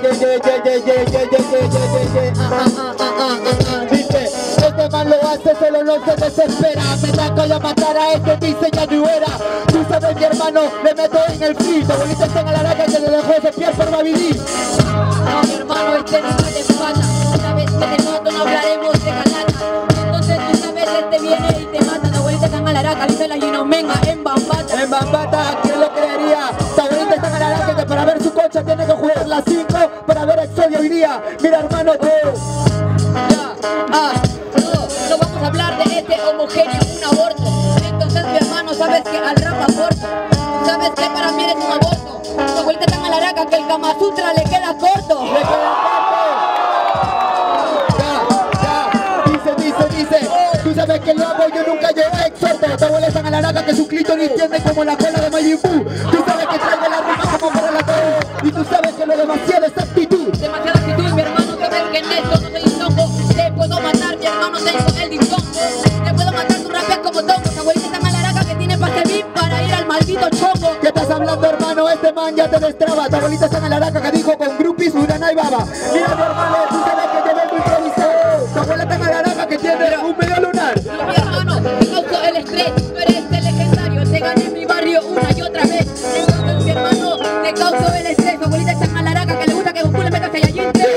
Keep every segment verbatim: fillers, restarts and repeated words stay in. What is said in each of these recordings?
Dice, este man lo hace, solo no se desespera. Me da que a matar a este, dice ya no era. Tú sabes, mi hermano, le meto en el frito. Bonita está en la raca que le dejó ese pie por Bavidí. No, mi hermano, este no me desfata. Sabes que de noto no hablaremos de galata. Entonces tú sabes, este viene y te mata. La abuelita está en la raca, dice la Ginomenga en Bambata. En Bambata, ¿quién lo creería? La abuelita está en la raca que para ver su concha tiene que jugar las cinco para ver Exodio hoy día. Mira, hermano, tú. Ya, ah, no, no vamos a hablar de este homogéneo, un aborto. Entonces, mi hermano, sabes que al rap aporta. Sabes que para mí eres un aborto. Tu abuelita está en la raca que el Kama Sutra le queda corto. Le queda corto. Ya, ya, dice, dice, dice. Tú sabes que lo hago, yo nunca llegué a exhorto. Tu abuela está en la raca que su clítoris tiende como la cola de Majin Buu. Tú sabes que traigo la rima como para la torre. Y tú sabes que lo demasiado es actitud. Demasiada actitud, mi hermano, sabes que en esto no soy un tongo. Te puedo matar, mi hermano, tengo el discongo. Te puedo matar, tu rapeas como tongo. Tu abuelita está en la raca que tiene pase V I P para ir al maldito chongo. ¿Qué estás hablando, hermano? Este man ya te destraba. Tu abuelita está en la raca que dijo con groupies, Urana y Baba. Mira, mi hermano, tú sabes que te vengo improvisado. Tu abuela está en la raca que tiene un medio lunar. Mi hermano, te causo el estrés. Tú eres el legendario, te gané en mi barrio una y otra vez. Entonces, mi hermano, te causo el estrés. Tu abuelita está en la raca que le gusta que Goku le meta Saiyajin tres.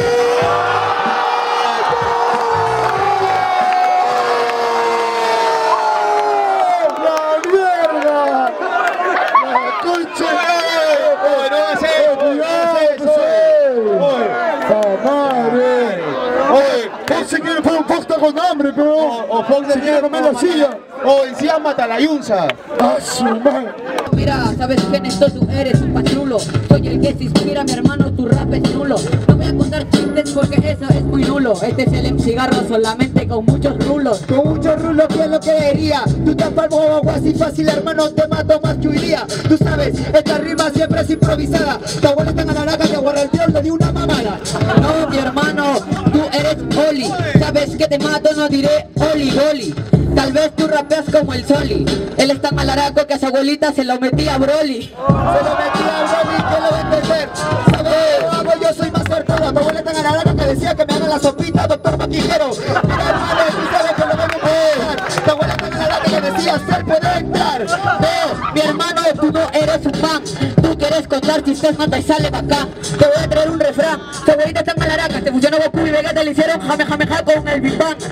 Con hambre, pero o Fox se quiere comer la silla. O encima mata la yunza. ¡Ah, su madre! Mira, sabes que en esto tú eres un pachulo. Soy el que se inspira, mi hermano, tu rap es nulo. No voy a contar chistes porque eso es muy nulo. Este es el M cigarro solamente con muchos rulos. Con muchos rulos, ¿quién lo creería? Tú te palmo agua así fácil, hermano, te mato más que hoy día. Tú sabes, esta rima siempre es improvisada. Tu abuelita en la naranja te aguarra el dios, le di una mamada. No, mi hermano, tú eres Oli. Sabes que te mato, no diré Oli Goli. Tal vez tú rapeas como el Soli. Él es tan malaraco que a su abuelita se lo metía a Broly. Se lo metía a Broly, ¿quién lo va a entender? ¿Sabes qué lo hago? Yo soy más certero. Tu abuelita en la naranja que decía que me haga la sopita, doctor Maquijero. Mira, hermano, tú sabes que lo vengo a pegar. Tu abuelita en la naranja que decía, se puede entrar. No, mi hermano, tú no eres un fan. Tú quieres contar chistes, manda y sale bacán. Te voy a traer un refrán. Tu abuelita está en malaraca, te funcionó Goku y Vegeta, le hicieron jame jame ja con el Big Bang.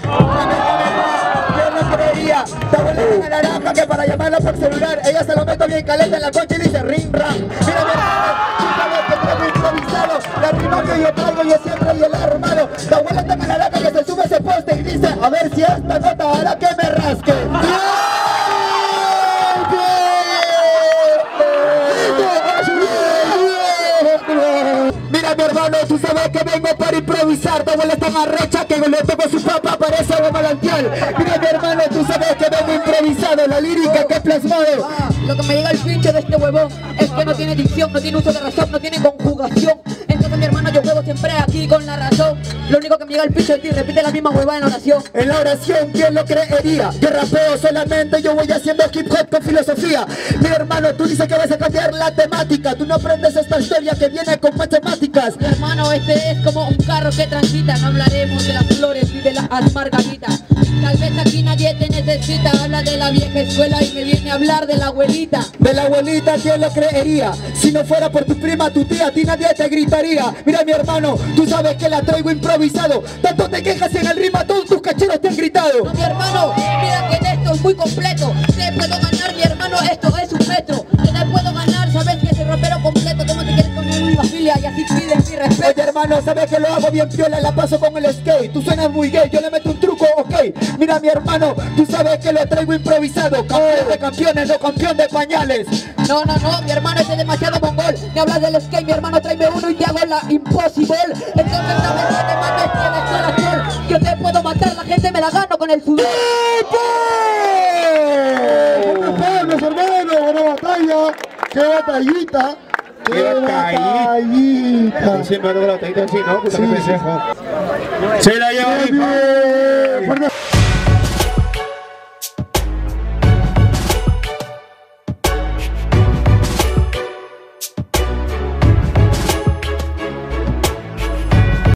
Creería, tu abuelita en la naranja que para llamarla por celular ella se lo mete bien caliente en la concha y dice ring ram. Mira, mi hermano, tú sabes que traigo improvisado. La rima que yo traigo yo siempre y el armado. Tu abuela está en la naranja que se sube ese poste y dice a ver si esta nota hará que me rasque. Mira, mi hermano, tú sabes que vengo para improvisar. Tu abuela está más recha que le toco su papá, parece agua manantial. Mira, mi hermano, tú sabes que vengo improvisado. La lírica que he plasmado. Ah, lo que me llega al pinche de este huevón es que no tiene dicción, no tiene uso de razón, no tiene conjugación. Entonces, mi hermano, yo juego siempre aquí con la razón. Lo único que me llega al pinche de ti, repite la misma huevada en la oración. En la oración, ¿quién lo creería? Yo rapeo solamente, yo voy haciendo hip hop con filosofía. Mi hermano, tú dices que vas a cambiar la temática. Tú no aprendes esta historia que viene con matemáticas. Mi hermano, este es como un carro que transita. No hablaremos de las flores y de las margaritas. Tal vez aquí nadie te necesita. Habla de la vieja escuela y me viene a hablar de la abuelita. De la abuelita, ¿quién lo creería? Si no fuera por tu prima, tu tía, a ti nadie te gritaría. Mira, mi hermano, tú sabes que la traigo improvisado. Tanto te quejas en el rima, todos tus cacheros te han gritado. No, mi hermano, mira que en esto es muy completo. Te puedo ganar, mi hermano, esto es un metro. Te puedo ganar, sabes que soy rapero completo. ¿Cómo te quieres con mi familia? Y así pides mi respeto. Oye, hermano, sabes que lo hago bien piola, la paso con el skate. Tú suenas muy gay, yo le meto un truco, ok. Mira, mi hermano, tú sabes que lo traigo improvisado. Campeón de campeones, no campeón de pañales. No, no, no, mi hermano es demasiado mongol. Me hablas del skate, mi hermano, tráeme uno y te hago la impossible. Entonces sabes que te mato y tienes sol azul. Yo te puedo matar, la gente me la gano con el sudor. ¡Buenos hermanos! ¡Buena batalla! ¡Qué batallita! ¡Qué batallita! batallita! Sí, me ha logrado batallita, sí, ¿no? Sí. Se la lleva.